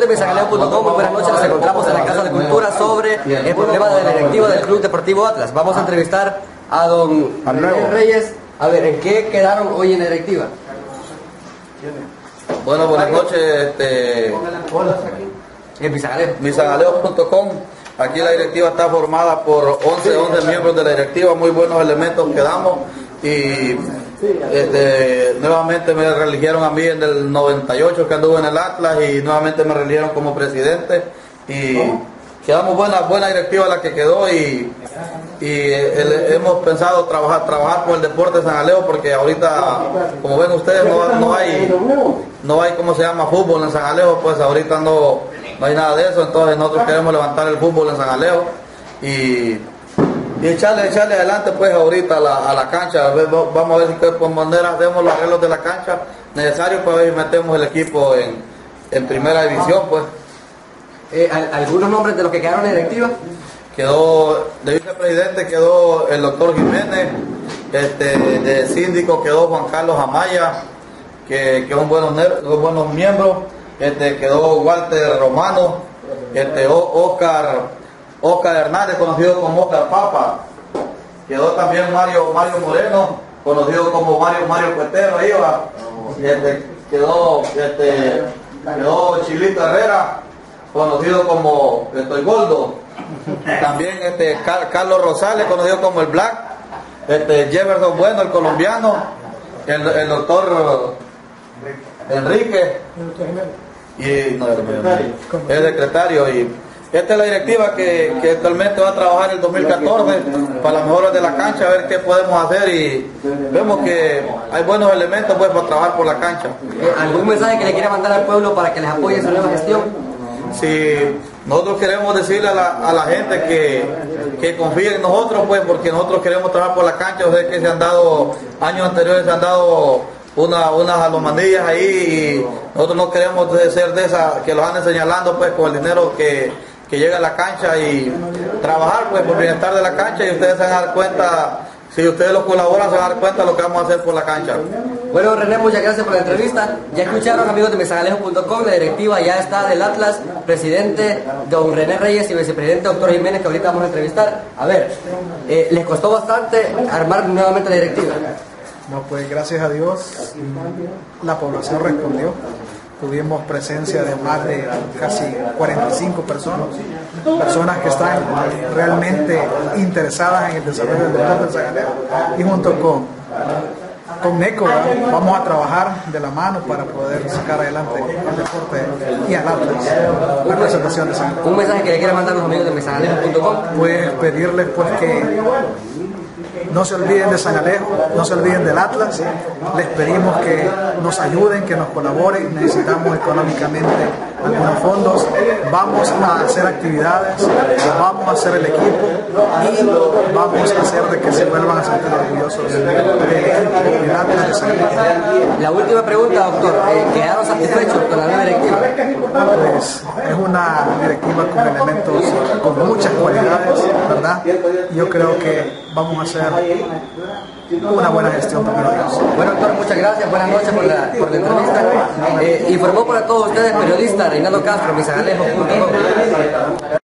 de Misagaleo.com, muy buenas noches. Nos encontramos en la Casa de Cultura sobre el problema de la directiva del Club Deportivo Atlas. Vamos a entrevistar a don René Reyes. A ver, ¿en qué quedaron hoy en la directiva? Bueno, buenas noches. En Misagaleo.com. Aquí la directiva está formada por 11 miembros de la directiva, muy buenos elementos que damos. Y nuevamente me reeligieron a mí en el 98 que anduve en el Atlas, y nuevamente me reeligieron como presidente, y quedamos buena directiva la que quedó, y hemos pensado trabajar con el deporte de San Alejo, porque ahorita, como ven ustedes, no hay ¿cómo se llama? Fútbol en San Alejo. Pues ahorita no hay nada de eso. Entonces nosotros queremos levantar el fútbol en San Alejo y echarle adelante pues ahorita a la cancha. Vamos a ver si por manera hacemos los arreglos de la cancha necesarios para ver si metemos el equipo en primera división. Pues ¿algunos nombres de los que quedaron en la directiva? Quedó de vicepresidente, quedó el doctor Jiménez, de síndico quedó Juan Carlos Amaya, que son buenos miembros, quedó Walter Romano, Oscar Hernández, conocido como Oscar Papa, quedó también Mario Moreno, conocido como Mario Cuetero, ahí va. Quedó Chilito Herrera, conocido como Estoy Gordo. También Carlos Rosales, conocido como el Black, Jefferson Bueno, el colombiano, el doctor Enrique, y el secretario. Y esta es la directiva que actualmente va a trabajar el 2014 para las mejoras de la cancha, a ver qué podemos hacer, y vemos que hay buenos elementos pues para trabajar por la cancha. ¿Algún mensaje que le quiera mandar al pueblo para que les apoye en su nueva gestión? Si nosotros queremos decirle a la gente que confíe en nosotros, pues, porque nosotros queremos trabajar por la cancha. O sea, que años anteriores se han dado unas alomanillas ahí, y nosotros no queremos ser de esas que los anden señalando pues con el dinero que llega a la cancha, y trabajar pues por el bienestar de la cancha, y ustedes se van a dar cuenta. Si ustedes los colaboran, se van a dar cuenta de lo que vamos a hacer por la cancha. Bueno, René, muchas gracias por la entrevista. Ya escucharon, amigos de Misagaleo.com, la directiva ya está del Atlas, presidente don René Reyes y vicepresidente doctor Jiménez, que ahorita vamos a entrevistar. A ver, ¿les costó bastante armar nuevamente la directiva? No, pues gracias a Dios la población respondió. Tuvimos presencia de más de casi 45 personas que están realmente interesadas en el desarrollo del deporte de San Alejo, y junto con NECO vamos a trabajar de la mano para poder sacar adelante el deporte y al Atlas, la presentación de San Alejo. ¿Un mensaje que le quiera mandar a los amigos de Misagaleo.com? Pues pedirles pues que no se olviden de San Alejo, no se olviden del Atlas. Les pedimos que nos ayuden, que nos colaboren. Necesitamos económicamente algunos fondos. Vamos a hacer actividades, vamos a hacer el equipo, y vamos a hacer de que se vuelvan a sentir orgullosos del equipo del Atlas de San Alejo. La última pregunta, doctor. ¿Quedaron satisfechos con la nueva directiva? Pues es una directiva con elementos con muchas cualidades, ¿verdad? Yo creo que vamos a hacer una buena gestión, primero Dios. Bueno, doctor, muchas gracias, buenas noches por la entrevista. Informó para todos ustedes periodista Reinaldo Castro, Misagaleo.com.